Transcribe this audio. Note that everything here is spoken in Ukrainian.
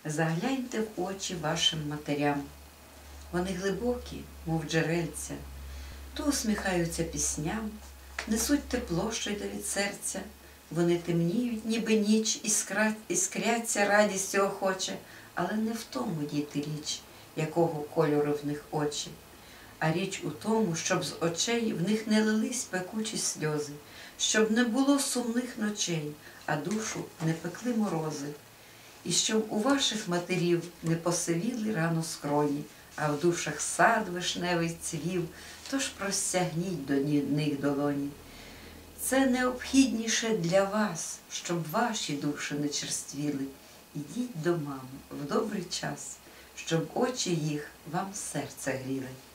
Загляньте в очі вашим матерям. Вони глибокі, мов джерельця, то усміхаються пісням, несуть тепло, що йде від серця. Вони темніють, ніби ніч, іскряться радістю охоче, але не в тому, діти, річ, якого кольору в них очі. А річ у тому, щоб з очей в них не лились пекучі сльози, щоб не було сумних ночей, а душу не пекли морози. І щоб у ваших матерів не посивіли рано скроні, а в душах сад вишневий цвів, тож простягніть до них долоні. Це необхідніше для вас, щоб ваші душі не черствіли. Ідіть до мами в добрий час, щоб очі їх вам серце гріли.